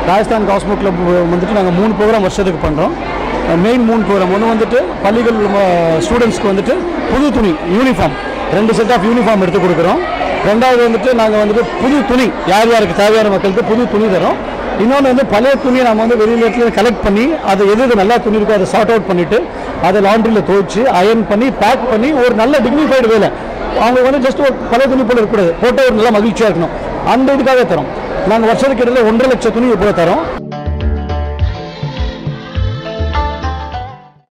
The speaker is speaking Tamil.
Rajasthan Cosmo Club வந்துட்டு நாங்கள் 3 ப்ரோக்ராம் வருஷத்துக்கு பண்ணுறோம். Main 3 programme. ஒன்று வந்துட்டு பள்ளிகள் ஸ்டூடெண்ட்ஸ்க்கு வந்துட்டு புது துணி யூனிஃபார்ம் 2 செட் ஆஃப் யூனிஃபார்ம் எடுத்து கொடுக்குறோம். ரெண்டாவது வந்துட்டு நாங்கள் வந்துட்டு புது துணி யார் யாருக்கு தேவையான மக்களுக்கு புது துணி தரோம். இன்னொன்று வந்து பழைய துணியை நம்ம வந்து வெளியில் கலெக்ட் பண்ணி அதை எது நல்லா துணி இருக்கோ அதை சார்ட் அவுட் பண்ணிவிட்டு அதை லாண்ட்ரியில் துவைச்சு அயர்ன் பண்ணி பேக் பண்ணி ஒரு நல்ல டிக்னிஃபைடு வேலை அவங்க வந்து ஜஸ்ட் ஒரு பழைய துணி போல இருக்கக்கூடாது, போட்டு ஒரு நல்லா மகிழ்ச்சியாக இருக்கணும். அந்த இதுக்காக தரோம். நாங்கள் வருஷத்துக்கு இடையில 1.5 லட்சம் துணி இப்போ தரோம்.